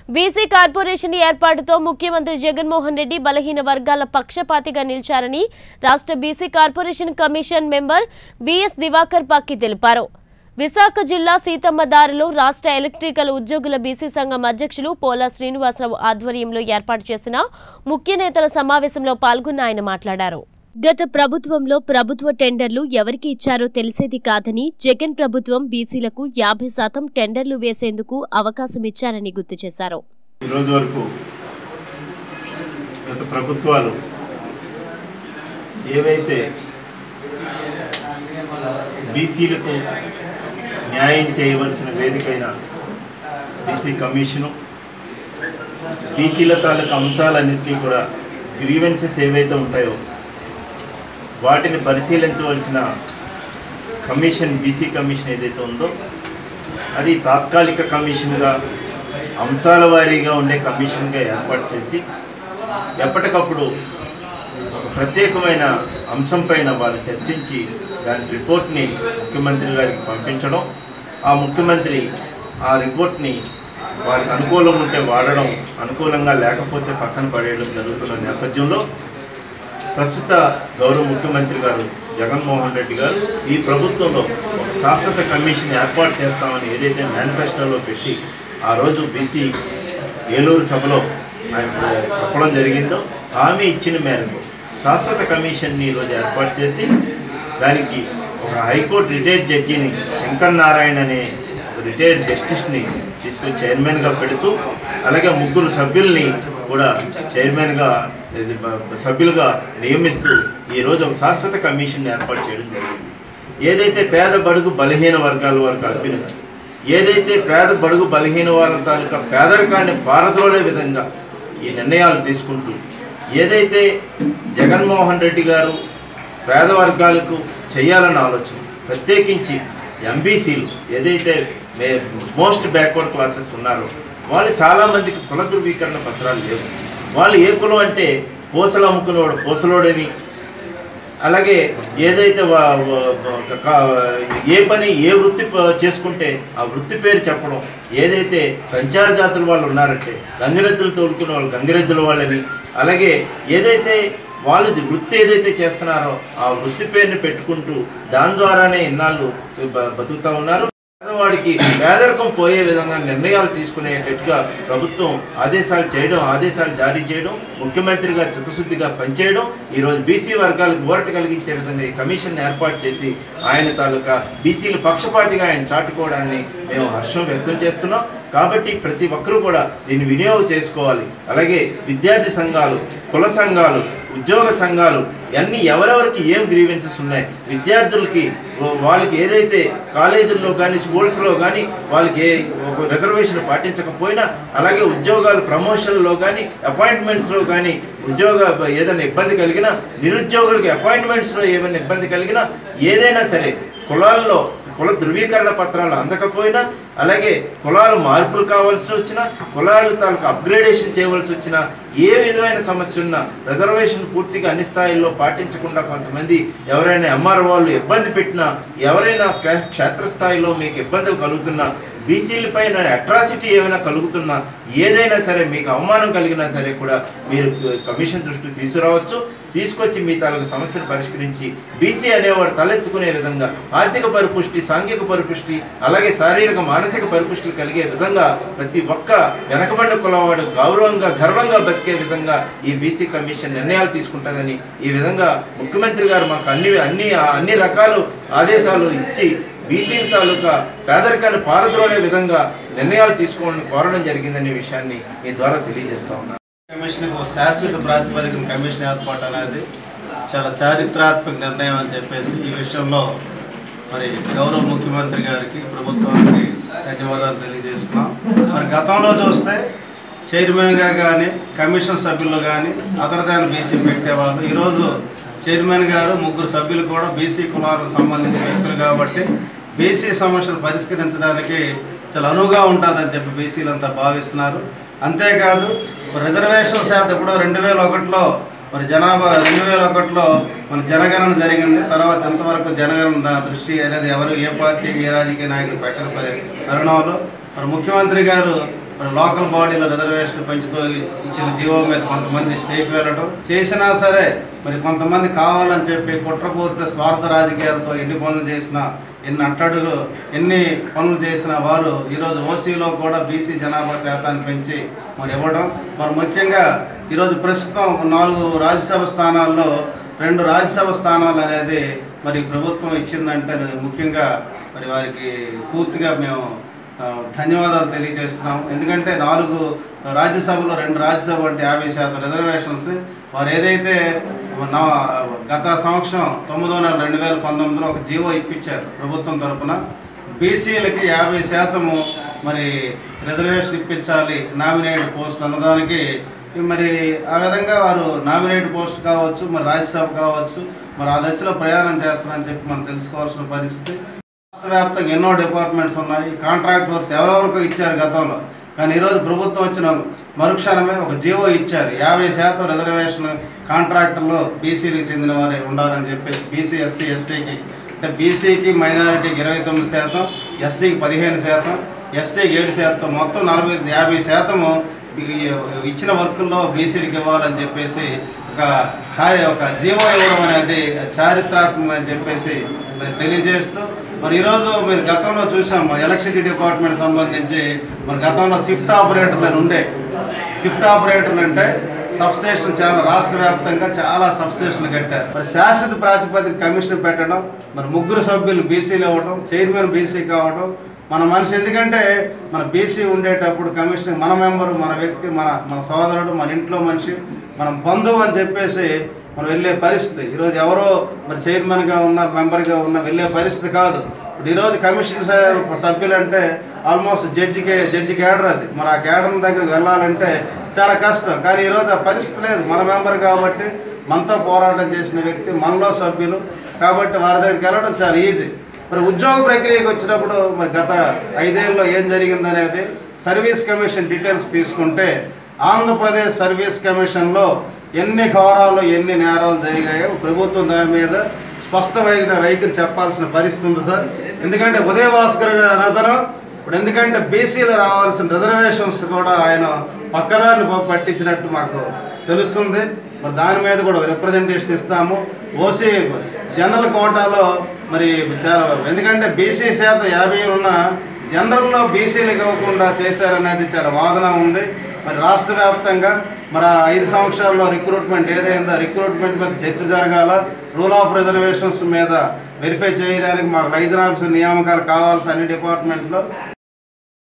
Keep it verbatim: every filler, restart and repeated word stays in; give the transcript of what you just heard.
BC corporation ఏర్పాటుతో ముఖ్యమంత్రి జగన్మోహన్ రెడ్డి బలహీన వర్గాల పక్షపాతిగా నిలిచారని రాష్ట్ర BC corporation commission member BS Divakar పక్కి తెలిపారు. విశాఖ జిల్లా సీతమ్మదారిలో రాష్ట్ర ఎలక్ట్రికల్ ఉద్యోగుల బీసీ సంఘం అధ్యక్షులు పోలా శ్రీనివాసరావు ఆధ్వర్యంలో ఏర్పాటు చేసిన ముఖ్య నేతల సమావేశంలో పాల్గొన్న ఆయన మాట్లాడారు. గత ప్రభుత్వంలో ప్రభుత్వ టెండర్లు ఎవరికి ఇచ్చారో తెలిసేది కాదని జగన్ ప్రభుత్వం బీసీలకు యాభై శాతం టెండర్లు వేసేందుకు అవకాశం ఇచ్చారని గుర్తు చేశారు. ఈ రోజు వరకు గత ప్రభుత్వాలు ఏవైతే బీసీలకు న్యాయం చేయవలసిన వేదికైన బీసీ కమిషను బీసీల తాలూకు అంశాలన్నింటినీ కూడా గ్రీవెన్సెస్ ఏవైతే ఉంటాయో వాటిని పరిశీలించవలసిన కమిషన్ బీసీ కమిషన్ ఏదైతే ఉందో అది తాత్కాలిక కమిషన్గా అంశాల వారీగా ఉండే కమిషన్గా ఏర్పాటు చేసి ఎప్పటికప్పుడు ఒక ప్రత్యేకమైన అంశం పైన వాళ్ళు చర్చించి దాని రిపోర్ట్ని ముఖ్యమంత్రి గారికి పంపించడం, ఆ ముఖ్యమంత్రి ఆ రిపోర్ట్ని వారికి అనుకూలం ఉంటే వాడడం, అనుకూలంగా లేకపోతే పక్కన పడేయడం జరుగుతున్న నేపథ్యంలో ప్రస్తుత గౌరవ ముఖ్యమంత్రి గారు జగన్మోహన్ రెడ్డి గారు ఈ ప్రభుత్వంలో ఒక శాశ్వత కమిషన్ ఏర్పాటు చేస్తామని ఏదైతే మేనిఫెస్టోలో పెట్టి ఆ రోజు బీసీ ఏలూరు సభలో ఆయన చెప్పడం జరిగిందో హామీ ఇచ్చిన మేరకు శాశ్వత కమిషన్ని ఈరోజు ఏర్పాటు చేసి దానికి ఒక హైకోర్టు రిటైర్డ్ జడ్జిని శంకర్ నారాయణ అనే రిటైర్డ్ జస్టిస్ని తీసుకొని చైర్మన్గా పెడుతూ అలాగే ముగ్గురు సభ్యుల్ని కూడా చైర్మన్గా సభ్యులుగా నియమిస్తూ ఈరోజు ఒక శాశ్వత కమిషన్ ఏర్పాటు చేయడం జరిగింది. ఏదైతే పేద బడుగు బలహీన వర్గాల వారికి అభ్యున్నతి, ఏదైతే పేద బడుగు బలహీన వారి తాలూకా పేదరికాన్ని పారద్రోలే విధంగా ఈ నిర్ణయాలు తీసుకుంటూ ఏదైతే జగన్మోహన్ రెడ్డి గారు పేద వర్గాలకు చేయాలన్న ఆలోచన, ప్రత్యేకించి ఎంబీసీలు ఏదైతే మోస్ట్ బ్యాక్వర్డ్ క్లాసెస్ ఉన్నారో వాళ్ళు చాలామందికి కుల ధృవీకరణ పత్రాలు లేవు. వాళ్ళు ఏ కులం అంటే పూసలు అమ్ముకునేవాడు పూసలోడని, అలాగే ఏదైతే ఏ పని ఏ వృత్తి చేసుకుంటే ఆ వృత్తి పేరు చెప్పడం, ఏదైతే సంచార జాతుల వాళ్ళు ఉన్నారంటే గంగిరెద్దులు తోలుకునే వాళ్ళు గంగిరెద్దుల వాళ్ళని, అలాగే ఏదైతే వాళ్ళు వృత్తి ఏదైతే చేస్తున్నారో ఆ వృత్తి పేరుని పెట్టుకుంటూ దాని ద్వారానే ఇన్నాళ్ళు బతుకుతూ ఉన్నారు. పేదవాడికి పేదరికం పోయే విధంగా నిర్ణయాలు తీసుకునేటట్టుగా ప్రభుత్వం ఆదేశాలు చేయడం, ఆదేశాలు జారీ చేయడం, ముఖ్యమంత్రిగా చిత్తశుద్ధిగా పనిచేయడం, ఈరోజు బీసీ వర్గాలకు ఊరట కలిగించే విధంగా ఈ కమిషన్ ఏర్పాటు చేసి ఆయన తాలూకా బీసీల పక్షపాతిగా ఆయన చాటుకోవడాన్ని మేము హర్షం వ్యక్తం చేస్తున్నాం. కాబట్టి ప్రతి ఒక్కరూ కూడా దీన్ని వినియోగం చేసుకోవాలి. అలాగే విద్యార్థి సంఘాలు, కుల సంఘాలు, ఉద్యోగ సంఘాలు అన్నీ ఎవరెవరికి ఏం గ్రీవెన్సెస్ ఉన్నాయి, విద్యార్థులకి వాళ్ళకి ఏదైతే కాలేజీల్లో కానీ స్కూల్స్లో కానీ వాళ్ళకి ఏ రిజర్వేషన్ పాటించకపోయినా, అలాగే ఉద్యోగాలు ప్రమోషన్లో కానీ అపాయింట్మెంట్స్లో కానీ ఉద్యోగ ఏదైనా ఇబ్బంది కలిగినా, నిరుద్యోగులకి అపాయింట్మెంట్స్లో ఏమైనా ఇబ్బంది కలిగినా, ఏదైనా సరే కులాల్లో కుల ధృవీకరణ పత్రాలు అందకపోయినా, అలాగే కులాలు మార్పులు కావాల్సి వచ్చినా, కులాలు తాలూకు అప్గ్రేడేషన్ చేయవలసి వచ్చినా, ఏ విధమైన సమస్య ఉన్నా రిజర్వేషన్ పూర్తిగా అన్ని స్థాయిల్లో పాటించకుండా కొంతమంది ఎవరైనా ఎంఆర్ వాళ్ళు ఇబ్బంది పెట్టినా, ఎవరైనా క్షేత్రస్థాయిలో మీకు ఇబ్బందులు కలుగుతున్నా, బీసీలపైన అట్రాసిటీ ఏమైనా కలుగుతున్నా, ఏదైనా సరే మీకు అవమానం కలిగినా సరే కూడా మీరు కమిషన్ దృష్టికి తీసుకురావచ్చు. తీసుకొచ్చి మీ తాలూకు సమస్యను పరిష్కరించి బీసీ అనేవాడు తలెత్తుకునే విధంగా ఆర్థిక పరిపుష్టి, సాంఘిక పరిపుష్టి, అలాగే శారీరక మానసిక పరిపుష్టి కలిగే విధంగా ప్రతి ఒక్క వెనకబడిన కులవాడు గౌరవంగా గర్వంగా బతికే విధంగా ఈ బీసీ కమిషన్ నిర్ణయాలు తీసుకుంటుందని ఈ విధంగా ముఖ్యమంత్రి గారు మాకు అన్ని అన్ని అన్ని రకాల ఆదేశాలు ఇచ్చి బీసీల తాలూకా పేదరికాన్ని పారద్రోలే విధంగా నిర్ణయాలు తీసుకోవాలని కోరడం జరిగిందనే విషయాన్ని మీ ద్వారా తెలియజేస్తా ఉన్నాను. కమిషన్కు శాశ్వత ప్రాతిపదికన కమిషన్ ఏర్పాటు అనేది చాలా చారిత్రాత్మక నిర్ణయం అని చెప్పేసి ఈ విషయంలో మరి గౌరవ ముఖ్యమంత్రి గారికి ప్రభుత్వానికి ధన్యవాదాలు తెలియజేస్తున్నాం. మరి గతంలో చూస్తే చైర్మన్గా కానీ కమిషన్ సభ్యులు కానీ అదర్ బీసీ పెట్టేవాళ్ళు. ఈరోజు చైర్మన్ గారు ముగ్గురు సభ్యులు కూడా బీసీ కులాలకు సంబంధించిన వ్యక్తులు కాబట్టి బీసీ సమస్యలు పరిష్కరించడానికి చాలా అనువుగా ఉంటుందని చెప్పి బీసీలంతా భావిస్తున్నారు. అంతేకాదు రిజర్వేషన్ శాతం ఇప్పుడు రెండు వేల ఒకటిలో మరి జనాభా రెండు వేల ఒకటిలో మన జనగణన జరిగింది. తర్వాత ఎంతవరకు జనగణన దృష్టి అనేది ఎవరు ఏ పార్టీకి ఏ రాజకీయ నాయకులు పెట్టని తరుణంలో మరి ముఖ్యమంత్రి గారు మరి లోకల్ బాడీలో రిజర్వేషన్ పెంచుతూ ఇచ్చిన జీవో మీద కొంతమంది స్టేట్ వెళ్ళడం చేసినా సరే మరి కొంతమంది కావాలని చెప్పి కుట్రపూరిత స్వార్థ రాజకీయాలతో ఎన్ని పనులు చేసినా ఎన్ని అట్టడులు ఎన్ని పనులు చేసిన వారు ఈరోజు ఓసీలో కూడా బీసీ జనాభా శాతాన్ని పెంచి మరి ఇవ్వడం మరి ముఖ్యంగా ఈరోజు ప్రస్తుతం నాలుగు రాజ్యసభ స్థానాల్లో రెండు రాజ్యసభ స్థానాలు అనేది మరి ప్రభుత్వం ఇచ్చిందంటే ముఖ్యంగా మరి వారికి పూర్తిగా మేము ధన్యవాదాలు తెలియజేస్తున్నాం. ఎందుకంటే నాలుగు రాజ్యసభలో రెండు రాజ్యసభ అంటే యాభై శాతం రిజర్వేషన్స్ వారు ఏదైతే నా గత సంవత్సరం తొమ్మిదో నెల రెండు వేల పంతొమ్మిదిలో ఒక జీవో ఇప్పించారు ప్రభుత్వం తరఫున బీసీలకి యాభై శాతము మరి రిజర్వేషన్ ఇప్పించాలి నామినేటెడ్ పోస్ట్ అన్నదానికి మరి ఆ విధంగా వారు నామినేట్ పోస్ట్ కావచ్చు మరి రాజ్యసభ కావచ్చు మరి ఆ దశలో ప్రయాణం చేస్తారని చెప్పి మనం తెలుసుకోవాల్సిన పరిస్థితి. రాష్ట్ర వ్యాప్తంగా ఎన్నో డిపార్ట్మెంట్స్ ఉన్నాయి, కాంట్రాక్ట్ వర్క్స్ ఎవరెవరికో ఇచ్చారు గతంలో, కానీ ఈరోజు ప్రభుత్వం వచ్చిన మరుక్షణమే ఒక జీవో ఇచ్చారు యాభై శాతం రిజర్వేషన్ కాంట్రాక్టుల్లో బీసీలకు చెందిన వారే ఉండాలని చెప్పేసి బీసీ ఎస్సీ ఎస్టీకి అంటే బీసీకి మైనారిటీకి ఇరవై తొమ్మిది శాతం ఎస్సీకి పదిహేను శాతం ఎస్టీకి ఏడు శాతం మొత్తం నలభై యాభై శాతము ఇచ్చిన వర్కుల్లో బీసీలకు ఇవ్వాలని చెప్పేసి ఒక కార్య ఒక జీవో ఇవ్వడం అనేది చారిత్రాత్మకం అని చెప్పేసి మరి తెలియజేస్తూ మరి ఈరోజు మీరు గతంలో చూసాం ఎలక్ట్రిసిటీ డిపార్ట్మెంట్ సంబంధించి మరి గతంలో షిఫ్ట్ ఆపరేటర్లు అని ఉండే షిఫ్ట్ ఆపరేటర్లు అంటే సబ్స్టేషన్ చాలా రాష్ట్ర వ్యాప్తంగా చాలా సబ్స్టేషన్లు కట్టారు. మరి శాశ్వత ప్రాతిపదిక కమిషన్ పెట్టడం మరి ముగ్గురు సభ్యులు బీసీలు ఇవ్వడం చైర్మన్ బీసీ కావడం మన మనిషి ఎందుకంటే మన బీసీ ఉండేటప్పుడు కమిషన్ మన మెంబరు మన వ్యక్తి మన మన సోదరుడు మన ఇంట్లో మనిషి మనం బంధువు అని చెప్పేసి మనం వెళ్ళే పరిస్థితి ఈరోజు ఎవరో మరి చైర్మన్గా ఉన్న మెంబర్గా ఉన్న వెళ్ళే పరిస్థితి కాదు. ఇప్పుడు ఈరోజు కమిషన్ సభ్యులు అంటే ఆల్మోస్ట్ జడ్జికి జడ్జి కేడర్ అది మరి ఆ కేడర్ దగ్గరికి వెళ్ళాలంటే చాలా కష్టం, కానీ ఈరోజు ఆ పరిస్థితి లేదు. మన మెంబర్ కాబట్టి మనతో పోరాటం చేసిన వ్యక్తి మనలో సభ్యులు కాబట్టి వారి దగ్గరికి వెళ్ళడం చాలా ఈజీ. మరి ఉద్యోగ ప్రక్రియకి వచ్చినప్పుడు మరి గత ఐదేళ్ళలో ఏం జరిగిందనేది సర్వీస్ కమిషన్ డీటెయిల్స్ తీసుకుంటే ఆంధ్రప్రదేశ్ సర్వీస్ కమిషన్లో ఎన్ని ఘోరాలు ఎన్ని నేరాలు జరిగాయో ప్రభుత్వం దాని మీద స్పష్టమైన వైఖరి చెప్పాల్సిన పరిస్థితి ఉంది సార్. ఎందుకంటే ఉదయ భాస్కర్ గారు అతను ఇప్పుడు ఎందుకంటే బీసీలు రావాల్సిన రిజర్వేషన్స్ కూడా ఆయన పక్కదారిని పట్టించినట్టు మాకు తెలుస్తుంది. మరి దాని మీద కూడా రిప్రజెంటేషన్ ఇస్తాము. ఓసీ జనరల్ కోటాలో మరి చాలా ఎందుకంటే బీసీ శాతం యాభై ఉన్న జనరల్లో బీసీలకు ఇవ్వకుండా చేశారనేది చాలా వాదన ఉంది. మరి రాష్ట్ర వ్యాప్తంగా మరి ఐదు సంవత్సరాల్లో రిక్రూట్మెంట్ ఏదైందో రిక్రూట్మెంట్ మీద చర్చ జరగాల, రూల్ ఆఫ్ రిజర్వేషన్స్ మీద వెరిఫై చేయడానికి మాకు లైజన్ ఆఫీసర్ నియామకాలు కావాల్సిన అన్ని డిపార్ట్మెంట్లో